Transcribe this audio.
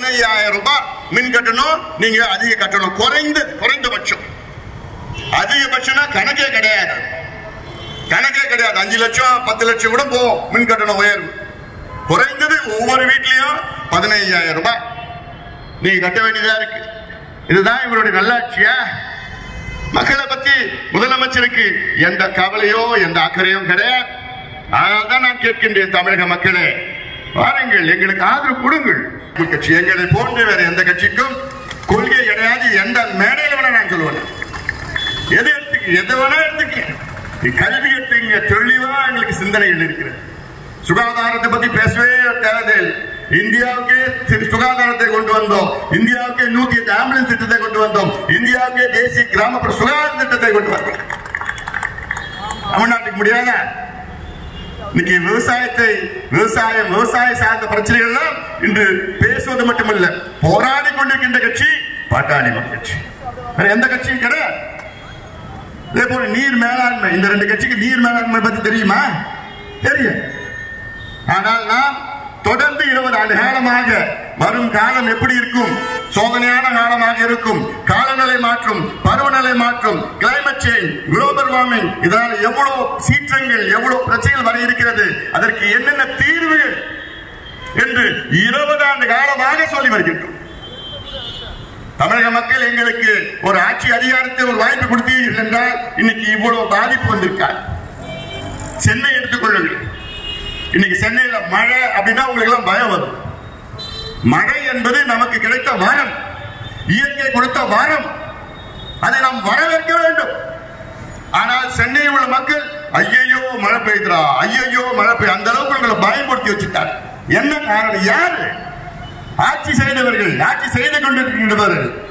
15,000 ரூபாய் மின் கட்டணம் நீங்க அதிக கட்டணம். குறைந்தபட்சம். அதிகபட்சம்னா கணக்கே கிடையாது. 5 லட்சம் 10 லட்சம் கூட போகும் மின் கட்டணம் உயர்வு. குறைந்தது ஒவ்வொரு வீட்லயும் 15,000 ரூபாய் நீங்க கட்ட வேண்டியதா இருக்கு. இதுதான் இவருடைய நல்லாட்சியா? மக்களை பத்தி முதலமைச்சருக்கு எந்த கவலையோ எந்த அக்கறையும் கிடையாது. அதனால்தான் நான் கேட்கின்றேன், தமிழக மக்களே, வாருங்கள், எங்களுக்கு ஆதரவு கொடுங்கள். கட்சி எங்களை போன்ற வேற எந்த கட்சிக்கும் கொள்கை கிடையாது. எந்த மேடையில் வேணா நான் சொல்லுவேன், எது வேணா எடுத்துக்க, கல்வி எடுத்துங்க, தெளிவா எங்களுக்கு சிந்தனைகள் இருக்கிறது. சுகாதாரத்தை பத்தி பேசவே தேவையில்லை. இந்தியாவுக்கு சுகாதாரத்தை கொண்டு வந்தோம். இந்தியாவுக்கு 108 ஆம்புலன்ஸ் திட்டத்தை கொண்டு வந்தோம். இந்தியாவுக்கு தேசிய கிராமப்புற சுகாதார திட்டத்தை கொண்டு வந்தோம். தமிழ்நாட்டுக்கு முடியாத இன்னைக்கு விவசாய சார்ந்த பிரச்சனைகள் இன்று பேசுவது மட்டுமல்ல, போராடி கொண்டிருக்கின்ற கட்சி பாட்டாளி மக்கள் கட்சி. எந்த கட்சியும் கிடையாது. இதே போல நீர் மேலாண்மை, இந்த 2 கட்சிக்கு நீர் மேலாண்மை பத்தி தெரியுமா? தெரியும். ஆனால் நாம் தொடர்ந்து 20 ஆண்டு காலமாக வரும் காலம் எப்படி இருக்கும்? சோதனையான காலமாக இருக்கும். காலநிலை மாற்றம், பருவநிலை மாற்றம், கிளைமேட் சேஞ்ச், குளோபல் வார்மிங், இதனால் எவ்வளவு சீற்றங்கள், எவ்வளவு பிரச்சனைகள் வர இருக்கிறது, அதற்கு என்னென்ன தீர்வுகள் என்று 20 ஆண்டு காலமாக சொல்லி வருகின்றோம். தமிழக மக்கள் எங்களுக்கு ஒரு ஆட்சி அதிகாரத்தை ஒரு வாய்ப்பு கொடுத்தீர்கள் என்றால் இன்னைக்கு இவ்வளவு பாதிப்பு வந்திருக்காது. சென்னை எடுத்துக்கொள்ளுங்கள். இன்னைக்கு சென்னையில மழை அப்படின்னா உங்களுக்கு எல்லாம் பயம் வரும். மழை என்பது நமக்கு கிடைத்த வாரம், இயற்கை கொடுத்த வாரம், அதை நாம் வரவேற்க வேண்டும். ஆனால் சென்னையில் உள்ள மக்கள் ஐயோ மழை பெய்யுதுரா, ஐயோ மழை பெய்ய, அந்த அளவுக்கு உங்களை பயன்படுத்தி வச்சுட்டார். என்ன காரணம்? யாரு? ஆட்சி செய்தவர்கள், ஆட்சி செய்து கொண்டிருக்கின்றவர்கள்.